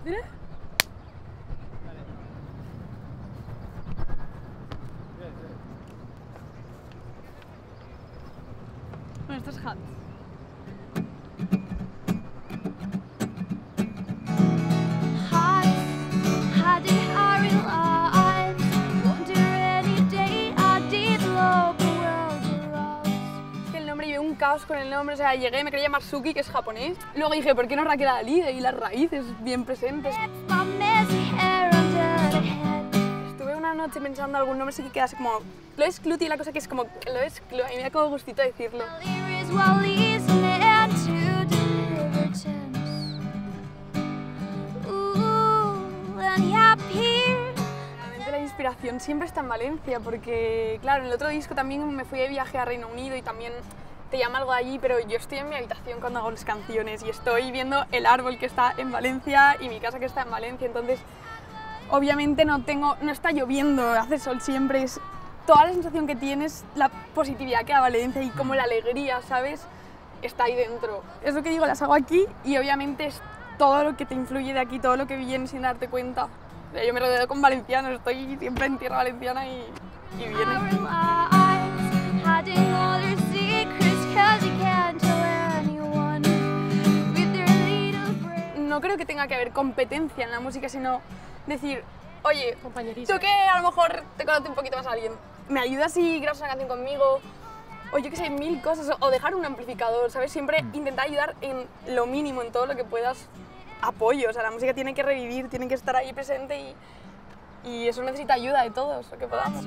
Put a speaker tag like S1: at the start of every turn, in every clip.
S1: Mira. Bueno, esto es Hans. Un caos con el nombre, o sea, llegué, me quería llamar Suki, que es japonés. Luego dije, ¿por qué no Raquel Ali? Y las raíces bien presentes. Estuve una noche pensando algún nombre así que quedase como Lois Cluti, la cosa que es como Lois Cluti, a mí me da como gustito decirlo. Realmente la inspiración siempre está en Valencia, porque claro, en el otro disco también me fui de viaje a Reino Unido y también te llama algo de allí, pero yo estoy en mi habitación cuando hago las canciones y estoy viendo el árbol que está en Valencia y mi casa que está en Valencia, entonces obviamente no está lloviendo, hace sol siempre, es toda la sensación que tienes, la positividad que da Valencia y como la alegría, ¿sabes? Está ahí dentro. Es lo que digo, las hago aquí y obviamente es todo lo que te influye de aquí, todo lo que viene sin darte cuenta. O sea, yo me rodeo con valencianos, estoy siempre en tierra valenciana y viene. No creo que tenga que haber competencia en la música, sino decir, oye, tú que a lo mejor te conoces un poquito más a alguien, ¿me ayudas si grabas una canción conmigo? O yo que sé, mil cosas, o dejar un amplificador, ¿sabes? Siempre intentar ayudar en lo mínimo, en todo lo que puedas. Apoyo, o sea, la música tiene que revivir, tiene que estar ahí presente y eso necesita ayuda de todos, lo que podamos.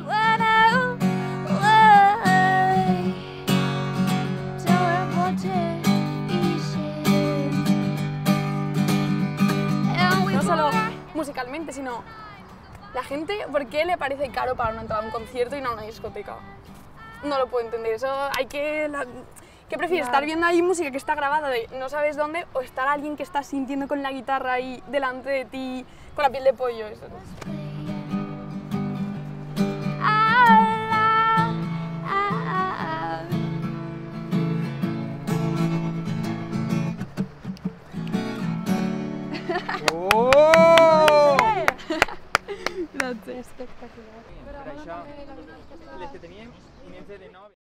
S1: No solo musicalmente, sino la gente, ¿por qué le parece caro para una entrada a un concierto y no a una discoteca? No lo puedo entender, eso hay que... ¿Qué prefieres, estar viendo ahí música que está grabada de no sabes dónde o estar alguien que está sintiendo con la guitarra ahí delante de ti con la piel de pollo? Eso
S2: ¡Oh!
S1: Gracias.
S2: Espectacular.